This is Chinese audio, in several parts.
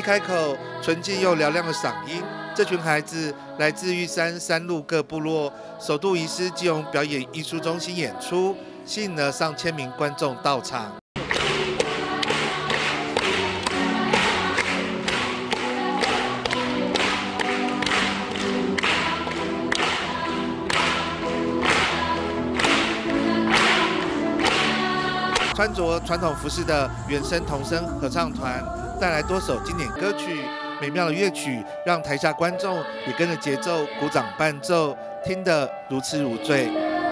开口，纯净又嘹亮的嗓音。这群孩子来自玉山三路各部落，首度移师基隆表演艺术中心演出，吸引了上千名观众到场。穿着传统服饰的原声童声合唱团带来多首经典歌曲，美妙的乐曲让台下观众也跟着节奏鼓掌伴奏，听得如痴如醉。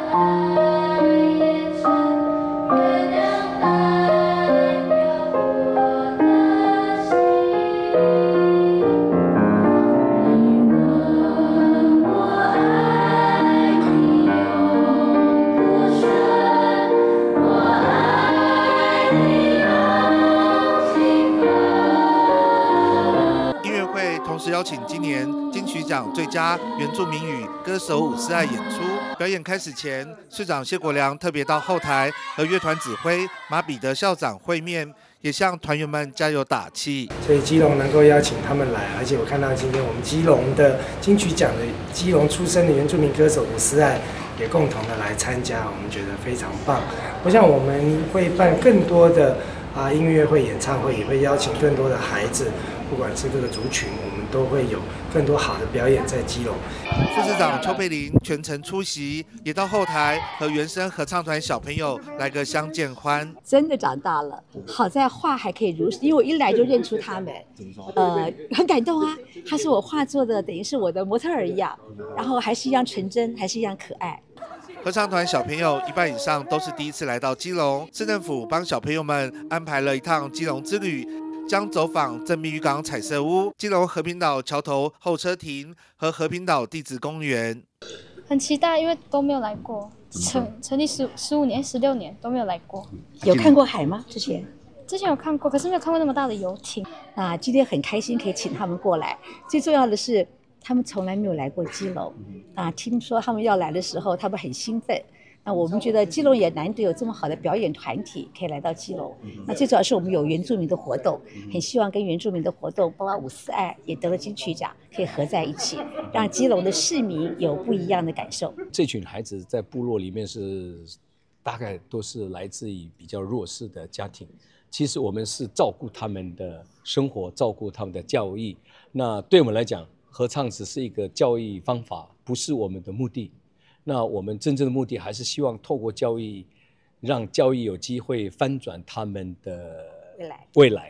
同时邀请今年金曲奖最佳原住民语歌手伍思爱演出。表演开始前，市长谢国良特别到后台和乐团指挥马彼得校长会面，也向团员们加油打气。 所以基隆能够邀请他们来，而且我看到今天我们基隆的金曲奖的基隆出生的原住民歌手伍思爱也共同的来参加，我们觉得非常棒。我想我们会办更多的音乐会、演唱会，也会邀请更多的孩子。不管是各个族群，我们都会有更多好的表演在基隆。 副市长邱佩玲全程出席，也到后台和原声合唱团小朋友来个相见欢。 真的长大了，好在画还可以如实，因为我一来就认出他们，很感动啊。他是我画作的，等于是我的模特儿一样，然后还是一样纯真，还是一样可爱。 合唱团小朋友一半以上都是第一次来到基隆，市政府帮小朋友们安排了一趟基隆之旅。将走访正滨渔港彩色屋、基隆和平岛桥头候车亭和和平岛地质公园。 很期待，因为都没有来过，成立15年、16年都没有来过。 有看过海吗？之前有看过，可是没有看过那么大的游艇。 今天很开心可以请他们过来。最重要的是，他们从来没有来过基隆。听说他们要来的时候，他们很兴奋。那我们觉得基隆也难得有这么好的表演团体可以来到基隆。那最主要是我们有原住民的活动，很希望跟原住民的活动，包括伍思爱也得了金曲奖，可以合在一起，让基隆的市民有不一样的感受。 这群孩子在部落里面大概都是来自于比较弱势的家庭。其实我们是照顾他们的生活，照顾他们的教育。那对我们来讲，合唱只是一个教育方法，不是我们的目的。那我们真正的目的还是希望透过教育，让教育有机会翻转他们的未来。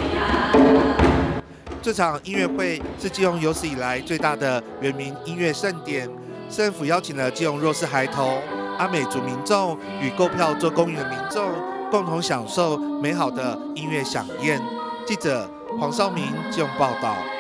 这场音乐会是基隆有史以来最大的原民音乐盛典，市政府邀请了基隆弱势孩童、阿美族民众与购票做公益的民众，共同享受美好的音乐飨宴。记者黄绍明基隆报道。